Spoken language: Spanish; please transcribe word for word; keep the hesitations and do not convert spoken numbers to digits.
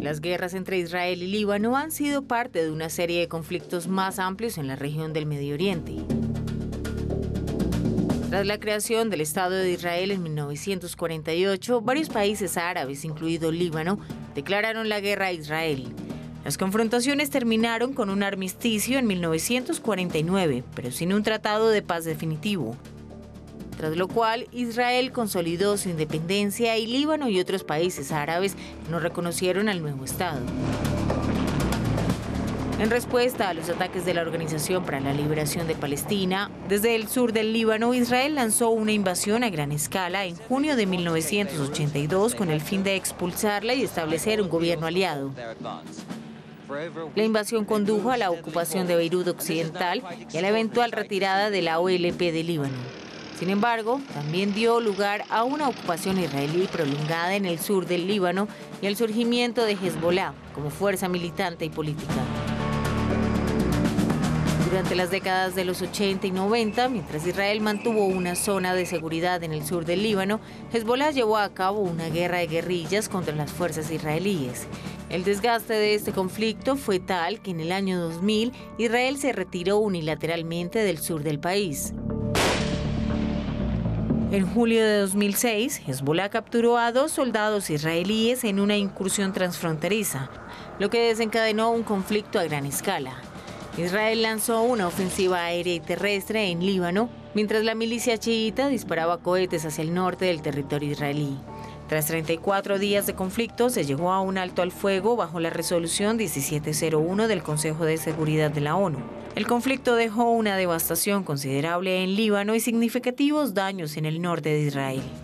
Las guerras entre Israel y Líbano han sido parte de una serie de conflictos más amplios en la región del Medio Oriente. Tras la creación del Estado de Israel en mil novecientos cuarenta y ocho, varios países árabes, incluido Líbano, declararon la guerra a Israel. Las confrontaciones terminaron con un armisticio en mil novecientos cuarenta y nueve, pero sin un tratado de paz definitivo. Tras lo cual, Israel consolidó su independencia y Líbano y otros países árabes no reconocieron al nuevo Estado. En respuesta a los ataques de la Organización para la Liberación de Palestina, desde el sur del Líbano, Israel lanzó una invasión a gran escala en junio de mil novecientos ochenta y dos con el fin de expulsarla y establecer un gobierno aliado. La invasión condujo a la ocupación de Beirut Occidental y a la eventual retirada de la O L P de Líbano. Sin embargo, también dio lugar a una ocupación israelí prolongada en el sur del Líbano y al surgimiento de Hezbollah como fuerza militante y política. Durante las décadas de los ochenta y noventa, mientras Israel mantuvo una zona de seguridad en el sur del Líbano, Hezbollah llevó a cabo una guerra de guerrillas contra las fuerzas israelíes. El desgaste de este conflicto fue tal que en el año dos mil Israel se retiró unilateralmente del sur del país. En julio de dos mil seis, Hezbollah capturó a dos soldados israelíes en una incursión transfronteriza, lo que desencadenó un conflicto a gran escala. Israel lanzó una ofensiva aérea y terrestre en Líbano, mientras la milicia chiita disparaba cohetes hacia el norte del territorio israelí. Tras treinta y cuatro días de conflicto, se llegó a un alto al fuego bajo la resolución diecisiete cero uno del Consejo de Seguridad de la ONU. El conflicto dejó una devastación considerable en Líbano y significativos daños en el norte de Israel.